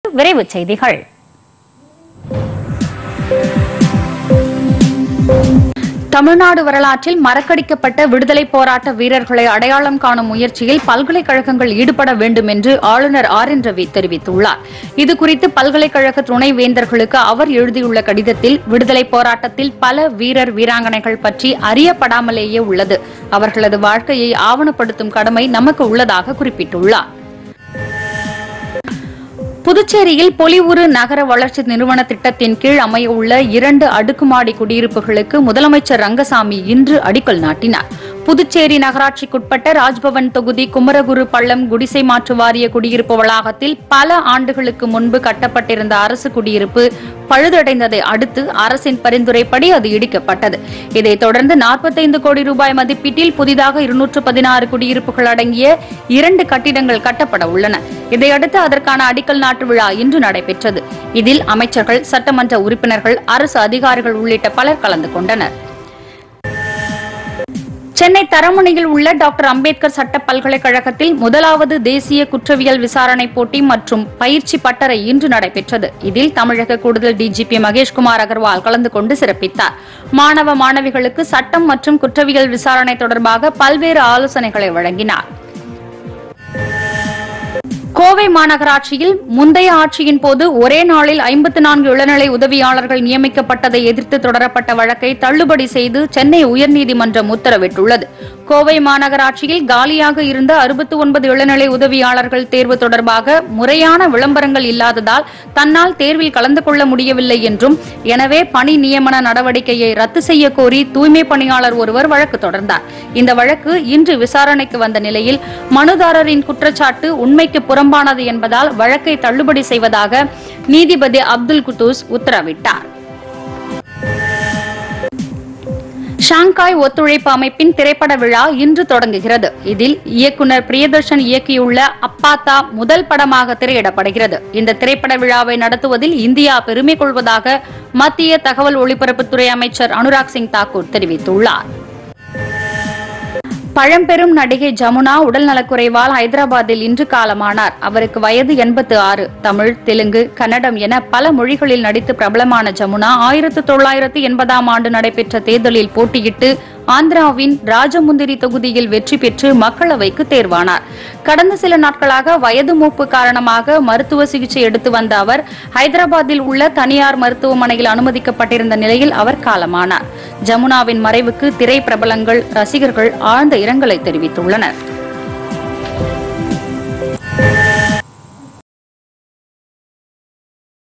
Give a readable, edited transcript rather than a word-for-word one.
விரைவுச் செய்திகள். தமிழ்நாடு வரலாற்றில் மறக்கடிக்கப்பட்ட விடுதலை போராட்ட வீரர்களை அடையாளம் காணும் முயற்சியில் பல்கலைக்கழகங்கள் ஈடுபட வேண்டும் என்று ஆளுநர் ஆர் என் ரவி தெரிவித்துள்ளார். இதுகுறித்து பல்கலைக்கழக துணைவேந்தர்களுக்கு அவர் எழுதியுள்ள கடிதத்தில், விடுதலை போராட்டத்தில் பல வீரர் வீராங்கனைகள் பற்றி அறியப்படாமலேயே உள்ளது. அவர்களது வாழ்க்கையை ஆவணப்படுத்தும் கடமை நமக்கு உள்ளதாக குறிப்பிட்டுள்ளார். புதுச்சேரியில் பொலிவுறு நகர வளர்ச்சி நிறுவன திட்டத்தின் கீழ் அமைய உள்ள 2 அடுக்குமாடி குடியிருப்புகளுக்கு முதலமைச்சர் ரங்கசாமி இன்று அடிக்கல் நாட்டினார். புதுச்சேரி நகராட்சிக்குட்பட்ட ராஜ்பவன் தொகுதி குமரகுரு பள்ளம் குடிசை மாற்று வாரிய குடியிருப்பு வளாகத்தில் பல ஆண்டுகளுக்கு முன்பு கட்டப்பட்டிருந்த அரசு குடியிருப்பு பழுதடைந்ததை அடுத்து அரசின் பரிந்துரைப்படி அது இடிக்கப்பட்டது. இதைத் தொடர்ந்து 45 கோடி ரூபாய் மதிப்பீட்டில் புதிதாக 216 குடியிருப்புகள் அடங்கிய 2 கட்டிடங்கள் கட்டப்பட உள்ளன. இதையடுத்து அதற்கான அடிக்கல் நாட்டு விழா இன்று நடைபெற்றது. இதில் அமைச்சர்கள், சட்டமன்ற உறுப்பினர்கள், அரசு அதிகாரிகள் உள்ளிட்ட பலர் கலந்து கொண்டனர். சென்னை தரமணியில் உள்ள டாக்டர் அம்பேத்கர் சட்ட பல்கலைக்கழகத்தில் முதலாவது தேசிய குற்றவியல் விசாரணை போட்டி மற்றும் பயிற்சி பட்டறை இன்று நடைபெற்றது. இதில் தமிழக கூடுதல் டிஜிபி மகேஷ்குமார் அகர்வால் கலந்து கொண்டு சிறப்பித்தார். மாணவ மாணவிகளுக்கு சட்டம் மற்றும் குற்றவியல் விசாரணை தொடர்பாக பல்வேறு ஆலோசனைகளை வழங்கினார். கோவை மாநகராட்சியில் முந்தைய ஆட்சியின் போது ஒரே நாளில் 54 இளநிலை உதவியாளர்கள் நியமிக்கப்பட்டதை எதிர்த்து தொடரப்பட்ட வழக்கை தள்ளுபடி செய்து சென்னை உயர்நீதிமன்றம் உத்தரவிட்டுள்ளது. கோவை மாநகராட்சியில் காலியாக இருந்த 69 இளநிலை உதவியாளர்கள் தேர்வு தொடர்பாக முறையான விளம்பரங்கள் இல்லாததால் தன்னால் தேர்வில் கலந்து கொள்ள முடியவில்லை என்றும், எனவே பணி நியமன நடவடிக்கையை ரத்து செய்ய கோரி தூய்மை பணியாளர் ஒருவர் வழக்கு தொடர்ந்தார். இந்த வழக்கு இன்று விசாரணைக்கு வந்த நிலையில் மனுதாரரின் குற்றச்சாட்டு உண்மைக்கு புறம்பானது என்பதால் வழக்கை தள்ளுபடி செய்வதாக நீதிபதி அப்துல் குத்தூஸ் உத்தரவிட்டார். ஷாங்காய் ஒத்துழைப்பு அமைப்பின் திரைப்பட விழா இன்று தொடங்குகிறது. இதில் இயக்குநர் பிரியதர்ஷன் இயக்கியுள்ள அப்பாத்தா முதல் படமாக திரையிடப்படுகிறது. இந்த திரைப்பட விழாவை நடத்துவதில் இந்தியா பெருமை கொள்வதாக மத்திய தகவல் ஒலிபரப்புத்துறை அமைச்சர் அனுராக் சிங் தாக்கூர் தெரிவித்துள்ளார். பழம்பெரும் நடிகை ஜமுனா உடல்நலக்குறைவால் ஹைதராபாத்தில் இன்று காலமானார். அவருக்கு வயது 86. தமிழ், தெலுங்கு, கன்னடம் என பல மொழிகளில் நடித்து பிரபலமான ஜமுனா 1980ஆம் ஆண்டு நடைபெற்ற தேர்தலில் போட்டியிட்டு ஆந்திராவின் ராஜமுந்திரி தொகுதியில் வெற்றி பெற்று மக்களவைக்கு தேர்வானார். கடந்த சில நாட்களாக வயது மூப்பு காரணமாக மருத்துவ சிகிச்சை எடுத்து வந்த அவர் ஹைதராபாத்தில் உள்ள தனியார் மருத்துவமனையில் அனுமதிக்கப்பட்டிருந்த நிலையில் அவர் காலமானார். ஜமுனாவின் மறைவுக்கு திரை பிரபலங்கள், ரசிகர்கள் ஆழ்ந்த இரங்கலை தெரிவித்துள்ளனர்.